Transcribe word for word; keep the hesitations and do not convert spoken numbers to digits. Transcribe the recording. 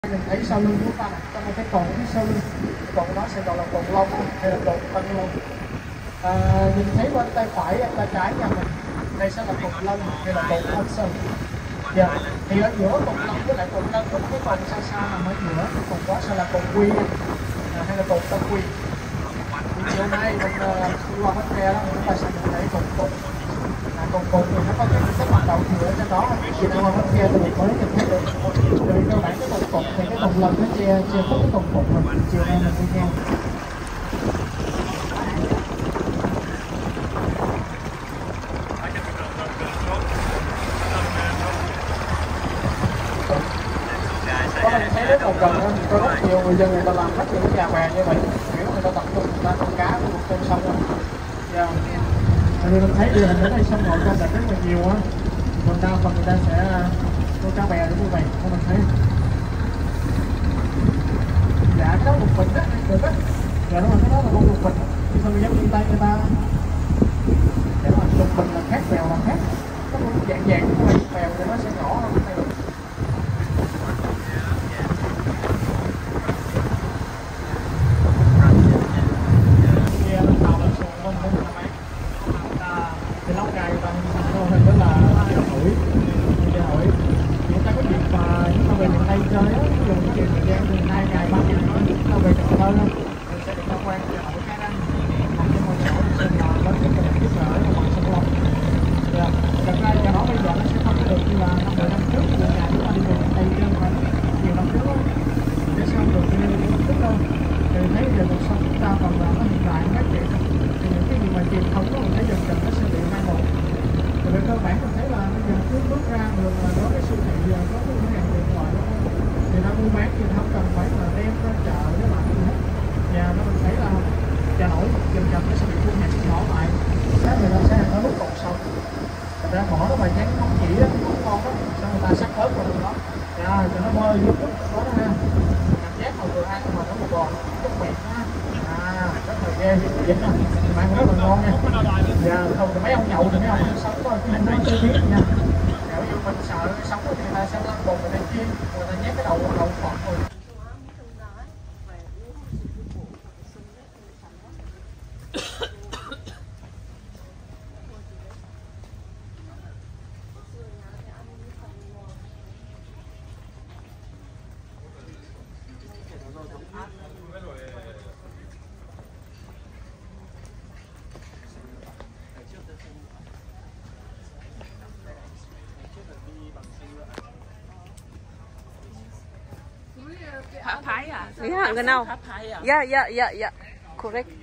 Mình thấy sau lưng của ta này, trong một cái cột phía sau lưng, cột đó sẽ gọi là cột lông hay là cột tân lông. À, nhìn thấy bên tay phải, tay trái nhà mình, đây sẽ là cột lông hay là cột thân sơn. Dạ, thì ở giữa cột lông với lại cột lông có cái cột xa xa nằm ở giữa, cái cột đó sẽ là cột quy à, hay là cột tân quy. Thì chiều nay mình đi qua bến tre đó, chúng ta sẽ nhìn thấy cột cột. À, cột cột thì nó có cái cái mặt đầu nhựa trên đó, khi đi qua bến tre thì mình mới nhìn thấy được. Rồi cơ bản cái cột cột thì cái cột lông nó che che khuất cái cột cột mình. Chiều nay mình đi nghe. Có mình thấy rất là gần, có rất nhiều người dân người ta làm rất nhiều cái nhà bè như vậy, kiểu người ta tập trung người ta câu cá của con sông rồi. Yeah. Thì mình thấy địa hình ở đây sông Ngòi Công rất là nhiều á, còn đa phần người ta sẽ câu cá bè để như vậy, các mình thấy. Dạ cái đó lục bình đó, được á. Dạ đúng rồi, cái đó là con lục bình, sao mình dám đi tay người ta. Dạ đúng rồi, lục bình là khác, bèo là khác. Có một dạng dạng của này, bèo thì nó sẽ nhỏ hơn cái này. Thì lâu ngày người ta hình đó là chợ nổi, chợ nổi. Người ta có dịp mà chúng ta về miền Tây chơi á, dùng cái chuyện thời gian từ hai ngày ba ngày nữa chúng ta về Cần Thơ luôn, mình sẽ được tham quan chợ nổi Cái Răng, hoặc cho mọi người sẽ là lớn nhất là biết là ở ngoài sông Long. Thật ra chợ nổi bây giờ nó sẽ không được như là năm mười năm trước, từ ngày chúng ta đi về miền Tây chơi mà nhiều năm trước á, để sao được như trước đâu. Thì thấy giờ cuộc sống chúng ta còn là nó hiện đại phát triển, thì những cái gì mà truyền thống của mình thấy dần dần nó sẽ bị mai một. Thì về cơ bản mình thấy là bây giờ cứ bước ra đường là có cái siêu thị, giờ có cái cửa hàng điện thoại đó, người ta mua bán thì không cần phải là đem ra chợ để làm gì hết. Và nó mình thấy là chợ nổi dần dần nó sẽ bị thu hẹp nhỏ lại, các người ta sẽ ăn ở lúc còn sâu. Thật ra bỏ nó bài chén không chỉ á, không ngon đó, sao người ta sắc ớt vào đó, dạ, cho nó bơi vô chút đó đó ha. Cảm giác hồi vừa ăn mà nó một bò chút miệng á, à rất là ghê, vậy đó, mà ăn rất là ngon nha. Dạ, không thì mấy ông nhậu thì mấy ông sống thôi, chứ không nói chưa biết nha. Nếu như mình sợ sống thì người ta sẽ lăn bồn người ta chiên, người ta nhét cái đầu đầu phọt rồi. Papaya. Yeah, genau. Papaya. Yeah, yeah, yeah, yeah. Correct.